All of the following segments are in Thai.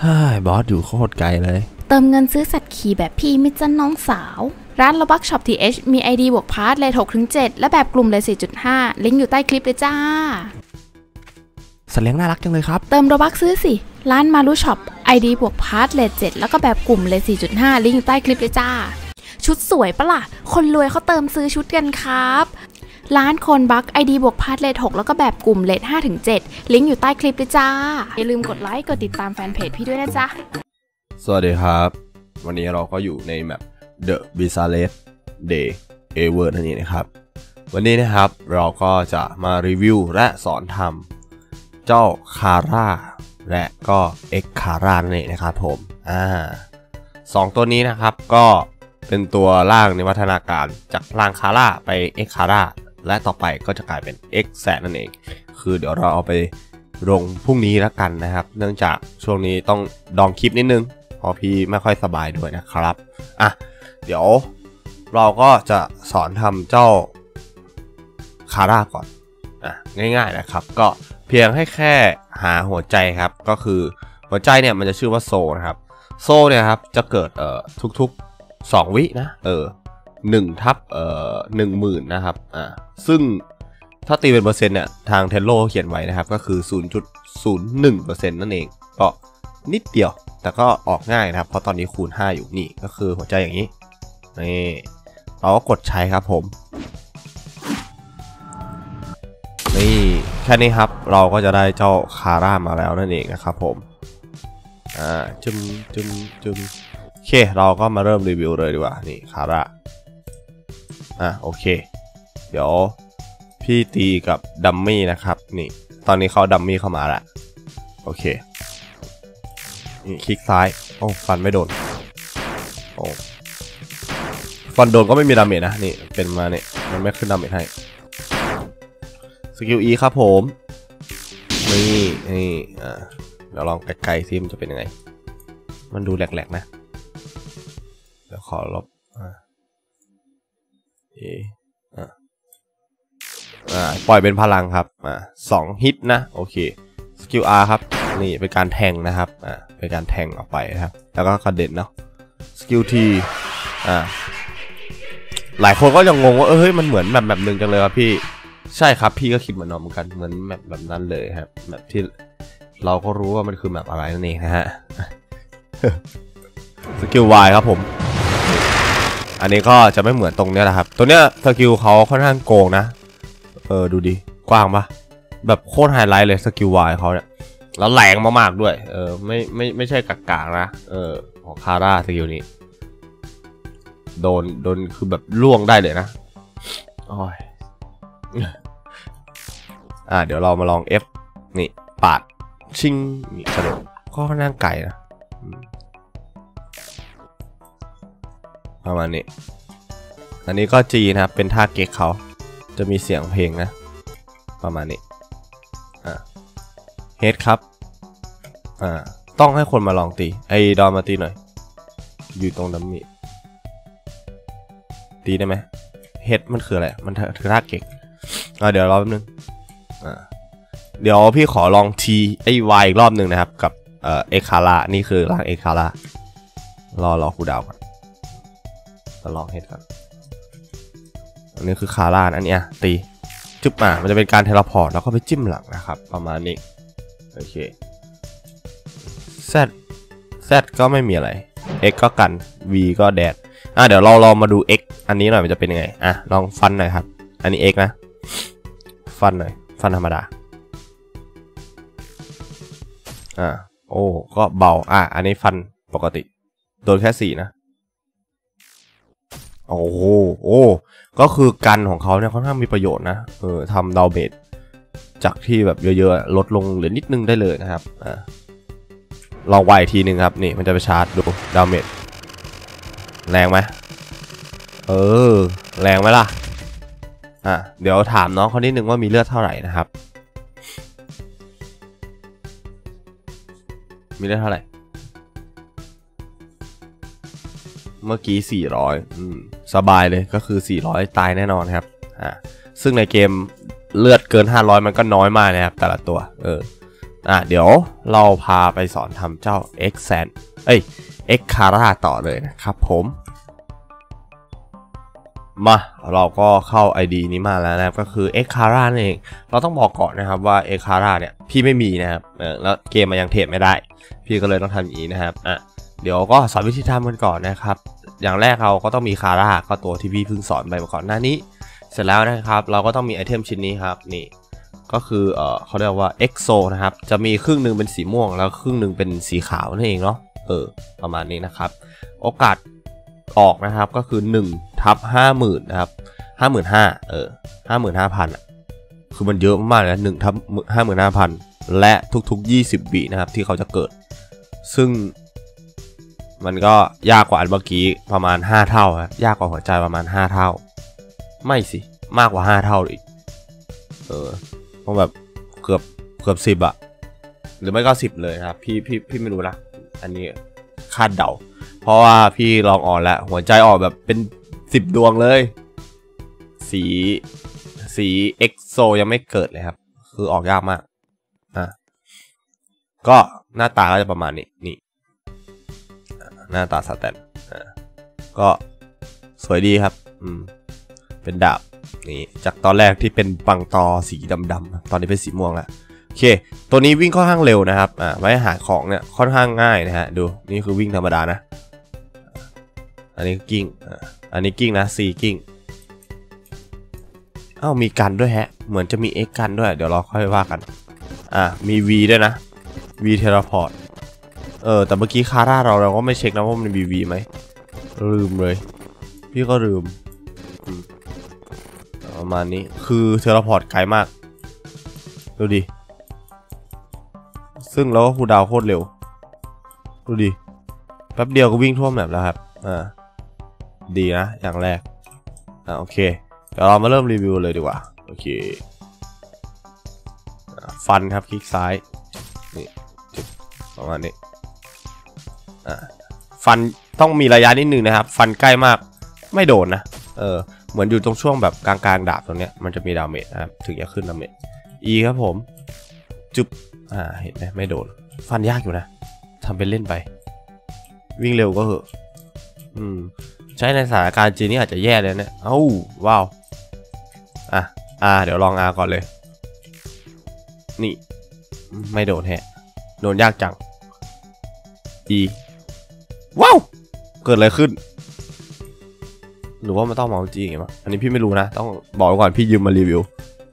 บอสอยู่โคตรไกลเลยเติมเงินซื้อสัตว์ขี่แบบพี่มิจันน้องสาวร้าน Robux Shop TH มี ID บวกพาร์ทเลท 6-7 และแบบกลุ่มเลท 4.5 ลิงก์อยู่ใต้คลิปเลยจ้าสัตว์เลี้ยงน่ารักจังเลยครับเติม Robux ซื้อสิร้าน Maru Shop ID บวกพาร์ทเลท 7 แล้วก็แบบกลุ่มเลท 4.5 ลิงก์อยู่ใต้คลิปเลยจ้าชุดสวยปะล่ะคนรวยเขาเติมซื้อชุดกันครับร้านคนบัก ID บวกพาร์ทเลท 6 แล้วก็แบบกลุ่มเลท 5-7 ลิงก์อยู่ใต้คลิปเลยจ้าอย่าลืมกดไลค์กดติดตามแฟนเพจพี่ด้วยนะจ๊ะสวัสดีครับวันนี้เราก็อยู่ในแมป The Bizarrest Day Ever นั่นเองนะครับวันนี้นะครับเราก็จะมารีวิวและสอนทำเจ้าคาร่าและก็เอ็กคาร่านั่นเองนะครับผมสองตัวนี้นะครับก็เป็นตัวร่างในวัฒนาการจากร่างคาร่าไปเอ็กคาร่าและต่อไปก็จะกลายเป็นเอ็กแซดนั่นเองคือเดี๋ยวเราเอาไปลงพรุ่งนี้แล้วกันนะครับเนื่องจากช่วงนี้ต้องดองคลิปนิดนึงเพราะพี่ไม่ค่อยสบายด้วยนะครับเดี๋ยวเราก็จะสอนทำเจ้าคาร่าก่อนง่ายๆนะครับก็เพียงให้แค่หาหัวใจครับก็คือหัวใจเนี่ยมันจะชื่อว่าโซนะครับโซเนี่ยครับจะเกิดทุกๆ2วินะ1/10,000นะครับซึ่งถ้าตีเป็นเปอร์เซ็นต์เนี่ยทางเทนโลเขียนไว้นะครับก็คือ 0.01% นั่นเองก็นิดเดียวแต่ก็ออกง่ายนะครับเพราะตอนนี้คูณ5อยู่นี่ก็คือหัวใจอย่างนี้นี่เราก็กดใช้ครับผมนี่แค่นี้ครับเราก็จะได้เจ้าคาร่ามาแล้วนั่นเองนะครับผมจึมโอเคเราก็มาเริ่มรีวิวเลยดีกว่านี่คาร่าโอเคเดี๋ยวพี่ตีกับดัมมี่นะครับนี่ตอนนี้เขาดัมมี่เข้ามาแล้วโอเคนี่คลิกซ้ายโอ้ฟันไม่โดนโอ้ฟันโดนก็ไม่มีดาเมจนะนี่เป็นมาเนี่ยมันไม่ขึ้นดาเมจให้สกิล E ครับผมนี่เดี๋ยวลองไกลๆซิมันจะเป็นยังไงมันดูแหลกๆนะเดี๋ยวขอลบปล่อยเป็นพลังครับ2 ฮิตนะโอเคสกิล R ครับนี่เป็นการแทงนะครับเป็นการแทงออกไปนะครับแล้วก็กระเด็นเนาะสกิล T หลายคนก็ยังงงว่าเฮ้ยมันเหมือนแบบหนึ่งจังเลยครับพี่ใช่ครับพี่ก็คิดเหมือนน้องเหมือนกันเหมือนแบบนั้นเลยครับแบบที่เราก็รู้ว่ามันคือแบบอะไรนั่นเองนะฮะสกิล Y ครับผมอันนี้ก็จะไม่เหมือนตรงเนี้ยนะครับตัวเนี้ยสกิลเขาค่อนข้างโกงนะดูดิกว้างปะแบบโคตรไฮไลท์เลยสกิล Y เขาเนี่ยแล้วแรงมากๆด้วยไม่ใช่กากๆนะของคาร่าสกิลนี้โดนคือแบบล่วงได้เลยนะโอ้ยเดี๋ยวเรามาลอง F นี่ปาดชิงนี่กระโดดก็ค่อนข้างไกลนะประมาณนี้อันนี้ก็ G นะครับเป็นท่าเก๊กเขาจะมีเสียงเพลงนะประมาณนี้Head ครับต้องให้คนมาลองตีไอ้ดอนมาตีหน่อยอยู่ตรงดัมมี่ตีได้ไหมHead มันคืออะไรมันคือท่าเก๊กเดี๋ยวรอแป๊บนึงเดี๋ยวพี่ขอลอง T ไอ้ Y อีกรอบหนึ่งนะครับกับเอ็กคาร่านี่คือร่างเอ็กคาร่ารอคูลดาวน์ก่อนลอง Head ก่อนอันนี้คือคาร่าอันนี้ตีจุ๊บมันจะเป็นการเทเลพอร์ตแล้วก็ไปจิ้มหลังนะครับประมาณนี้โอเค Z ก็ไม่มีอะไร X ก็กัน V ก็แดดเดี๋ยวเราลองมาดู X อันนี้หน่อยมันจะเป็นยังไงลองฟันหน่อยครับอันนี้ X นะฟันหน่อยฟันธรรมดาโอ้ก็เบาอันนี้ฟันปกติโดนแค่4นะโอ้โหก็คือกันของเขาเนี่ยค่อนข้างมีประโยชน์นะทำดาเมจจากที่แบบเยอะๆลดลงเหลือนิดนึงได้เลยนะครับลองไวทีนึงครับนี่มันจะไปชาร์จดูดาเมจแรงไหมแรงไหมล่ะเดี๋ยวถามน้องเขานิดนึงว่ามีเลือดเท่าไหร่นะครับมีเลือดเท่าไหร่เมื่อกี้400สบายเลยก็คือ400ตายแน่นอนครับซึ่งในเกมเลือดเกิน500มันก็น้อยมากนะครับแต่ละตัวเดี๋ยวเราพาไปสอนทำเจ้า X Kara ต่อเลยนะครับผมมาเราก็เข้า ID นี้มาแล้วนะครับก็คือ X Kara นั่นเองเราต้องบอกก่อนนะครับว่า X Kara เนี่ยพี่ไม่มีนะครับแล้วเกมมันยังเทรดไม่ได้พี่ก็เลยต้องทำอย่างนี้นะครับเดี๋ยวก็สอนวิธีทำกันก่อนนะครับอย่างแรกเราก็ต้องมี Kara ก็ตัวที่พี่เพิ่งสอนไปก่อนหน้านี้เสร็จแล้วนะครับเราก็ต้องมีไอเทมชิ้นนี้ครับนี่ก็คือเขาเรียกว่า EXO นะครับจะมีครึ่งหนึ่งเป็นสีม่วงแล้วครึ่งหนึ่งเป็นสีขาวนั่นเองเนาะประมาณนี้นะครับโอกาสออกนะครับก็คือ1/50,000นะครับ55,000 55,000คือมันเยอะมากนะ1/55,000และทุกๆ20 วินะครับที่เขาจะเกิดซึ่งมันก็ยากกว่าอันเมื่อกี้ประมาณ5 เท่าครับยากกว่าหัวใจประมาณ5 เท่าไม่สิมากกว่า5 เท่าอีกต้องแบบเกือบ10อะหรือไม่ก็10เลยนะครับพี่ไม่รู้นะอันนี้คาดเดาเพราะว่าพี่ลองออนแล้วหัวใจออกแบบเป็น10 ดวงเลยสี EXO ยังไม่เกิดเลยครับคือออกยากมากก็หน้าตาก็จะประมาณนี้นี่หน้าตาสแตนก็สวยดีครับเป็นดาบนี่จากตอนแรกที่เป็นปังตอสีดำๆตอนนี้เป็นสีม่วงแล้วโอเคตัวนี้วิ่งค่อนข้างเร็วนะครับไว้หาของเนี่ยค่อนข้างง่ายนะฮะดูนี่คือวิ่งธรรมดานะอันนี้กิ้งอันนี้กิ้งนะซีกิ้งมีกันด้วยฮะเหมือนจะมี X กันด้วยเดี๋ยวเราค่อยว่ากันมี V ด้วยนะ V เทเลพอร์ตแต่เมื่อกี้คาร่าเราก็ไม่เช็คนะว่ามันมี V ไหมลืมเลยพี่ก็ลืมประมาณนี้คือเทเลพอร์ตไกลมากดูดิซึ่งแล้วก็คูลดาวน์โคตรเร็วดูดิแป๊บเดียวก็วิ่งทั่วแมปแล้วครับดีนะอย่างแรกโอเคเดี๋ยวเรามาเริ่มรีวิวเลยดีกว่าโอเคฟันครับคลิกซ้ายนี่ประมาณนี้ฟันต้องมีระยะนิดนึงนะครับฟันใกล้มากไม่โดนนะเหมือนอยู่ตรงช่วงแบบกลางดาบตรงเนี้ยมันจะมีดาเมจนะครับถึงจะขึ้นดาเมจ E ครับผมจุ๊บเห็นไหมไม่โดนฟันยากอยู่นะทำเป็นเล่นไปวิ่งเร็วก็เหอะใช้ในสถานการณ์จริงนี่อาจจะแย่เลยเนี่ยว้าวเดี๋ยวลอง R ก่อนเลยนี่ไม่โดนแฮะโดนยากจัง E ว้าวเกิดอะไรขึ้นหรือว่ามันต้องเมาส์จริงไงมั้งอันนี้พี่ไม่รู้นะต้องบอกไว้ก่อนพี่ยืมมารีวิว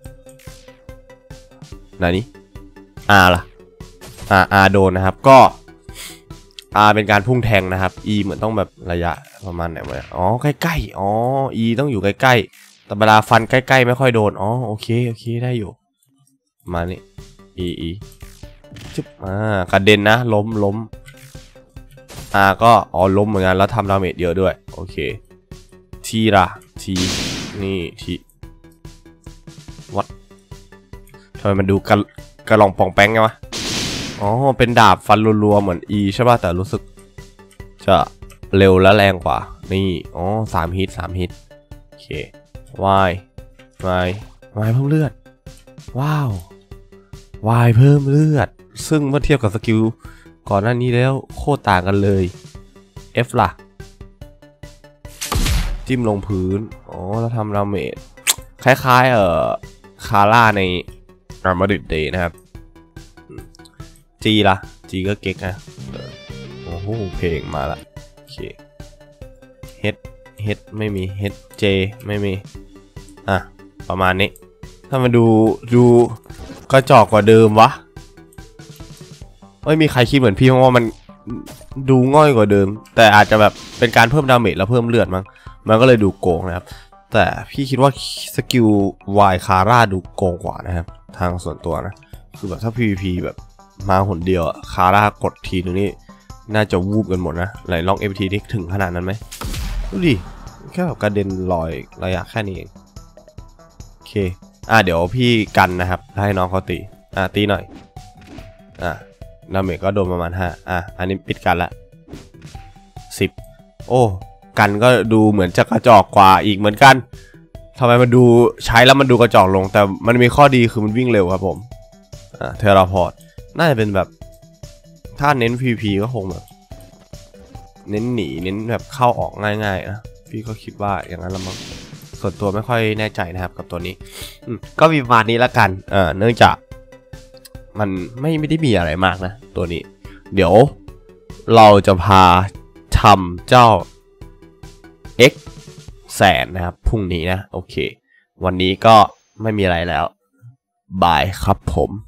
ไหนนี่ล่ะโดนนะครับก็ เป็นการพุ่งแทงนะครับ E เหมือนต้องแบบระยะประมาณไหนวะใกล้ๆE ต้องอยู่ใกล้ๆแต่เวลาฟันใกล้ๆไม่ค่อยโดนโอเคได้อยู่มานี่ E จุ๊บกระเด็นนะล้มก็ล้มเหมือนกันแล้วทำดาเมจเยอะด้วยโอเคทีนี่ทีวัดทำไมมันดูกระหล่องป่องแป้งไงวะเป็นดาบฟันรัวๆเหมือน E ใช่ป่ะแต่รู้สึกจะเร็วและแรงกว่านี่3 ฮิตโอเควายเพิ่มเลือดว้าววายเพิ่มเลือดซึ่งเมื่อเทียบกับสกิลก่อนหน้านี้แล้วโคตรต่างกันเลย F ล่ะจิ้มลงพื้นแล้วทำดาเมจคล้ายๆคาร่าใน Armored Day นะครับ G ล่ะ G ก็เก๊กนะเพลงมาละโอเค H ไม่มี J ไม่มีประมาณนี้ถ้ามาดูกระจอกกว่าเดิมวะไม่มีใครคิดเหมือนพี่เพราะว่ามันดูง่อยกว่าเดิมแต่อาจจะแบบเป็นการเพิ่มดาเมจแล้วเพิ่มเลือดมั้งมันก็เลยดูโกงนะครับแต่พี่คิดว่าสกิล Y คาร่าดูโกงกว่านะครับทางส่วนตัวนะคือแบบถ้า PVP แบบมาหนเดียวคาร่ากดทีนึงนี่น่าจะวูบกันหมดนะไหนลอง FT นี่ถึงขนาดนั้นไหมดูดิแค่แบบกระเด็นลอยระยะแค่นี้เองโอเคเดี๋ยวพี่กันนะครับให้น้องเขาตีหน่อยดาเมจก็โดนประมาณ5อันนี้ปิดกันละ10กันก็ดูเหมือนจะกระจอกกว่าอีกเหมือนกันทำไมมันดูใช้แล้วมันดูกระจอกลงแต่มันมีข้อดีคือมันวิ่งเร็วครับผมเทเลพอร์ตน่าจะเป็นแบบถ้าเน้น PVP ก็คงแบบเน้นหนีเน้นแบบเข้าออกง่ายๆนะพี่ก็คิดว่าอย่างนั้นละมั้งส่วนตัวไม่ค่อยแน่ใจนะครับกับตัวนี้ก็มีประมาณนี้ละกันเนื่องจากมันไม่ได้มีอะไรมากนะตัวนี้เดี๋ยวเราจะพาทำเจ้า X แสนนะครับพรุ่งนี้นะโอเควันนี้ก็ไม่มีอะไรแล้วบายครับผม